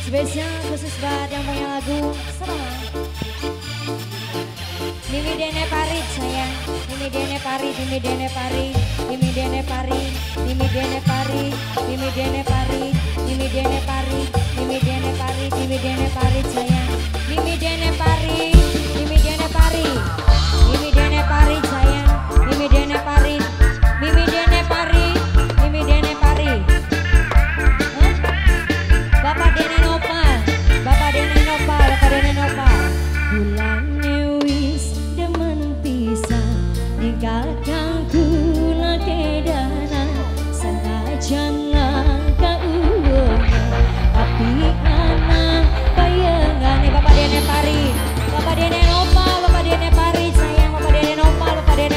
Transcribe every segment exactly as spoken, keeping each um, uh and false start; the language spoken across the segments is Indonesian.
Spesial khusus buat yang punya lagu Serang. Mimi Dene Parit sayang, Mimi Dene Parit, Mimi Dene Parit, Mimi Dene Parit, Mimi Dene Parit, Mimi Dene Parit, Mimi Dene Parit, Mimi Dene Parit, Mimi Dene Parit sayang, Mimi Dene Parit, Mimi Dene Parit, Mimi Dene Parit sayang, Mimi Dene Parit, Mimi Dene Parit, Mimi Dene Parit. Bapak Dene Nopal, Bapak Dene Nopal, Bapak Dene Nopal. Bulane wis demen pisan ninggalkan kula kedana senajan langka uwona tapi anak bayangane Bapak Dene Parit, Bapak Dene Nopal, Bapak Dene Parit sayang, Bapak Dene Nopal, Bapak Dene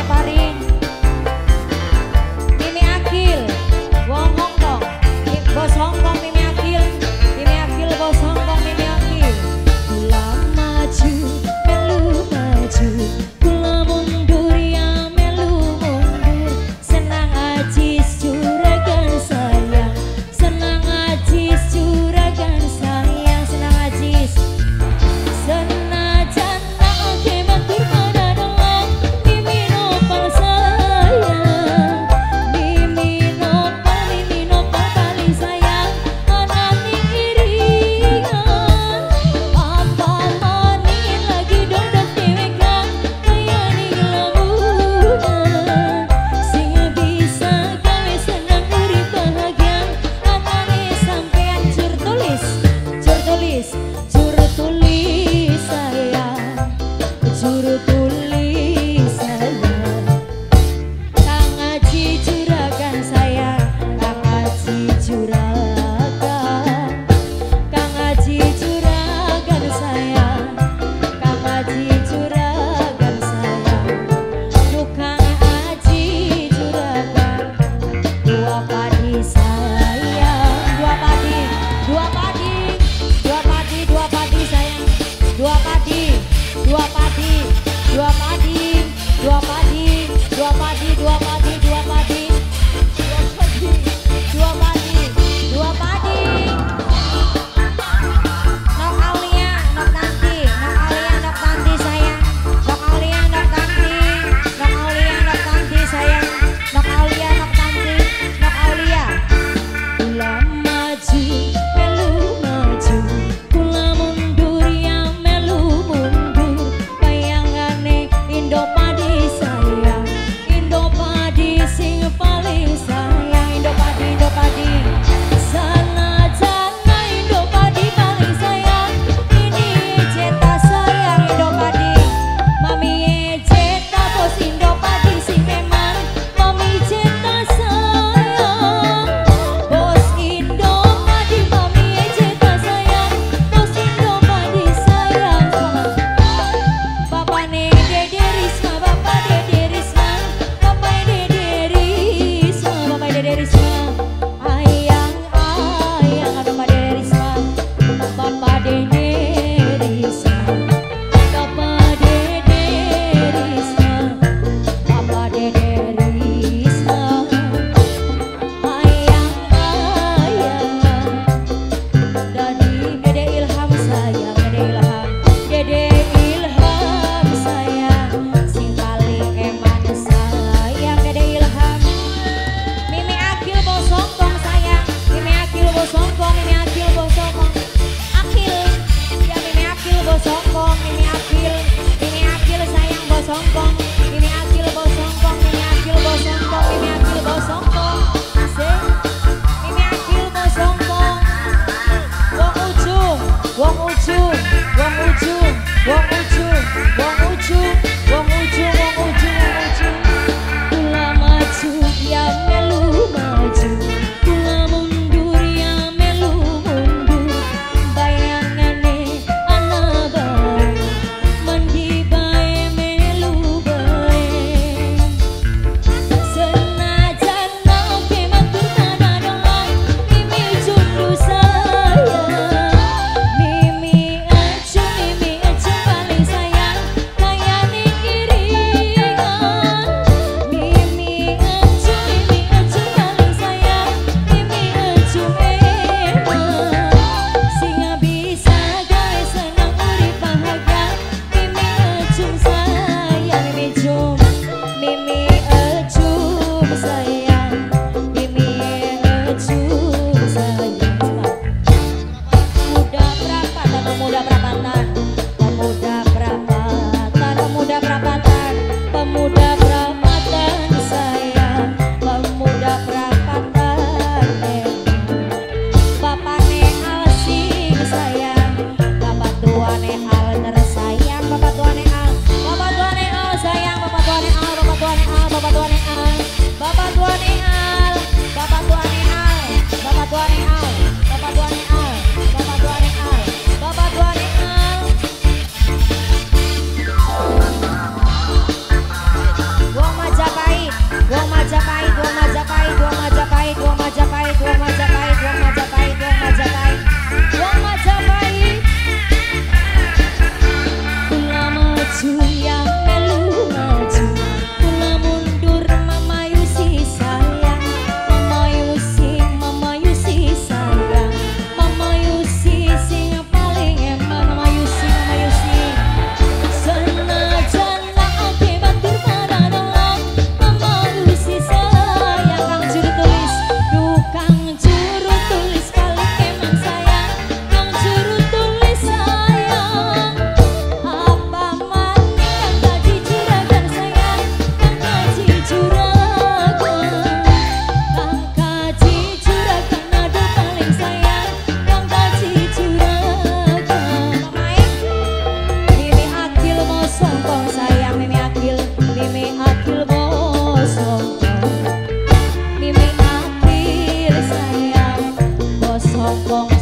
ngomong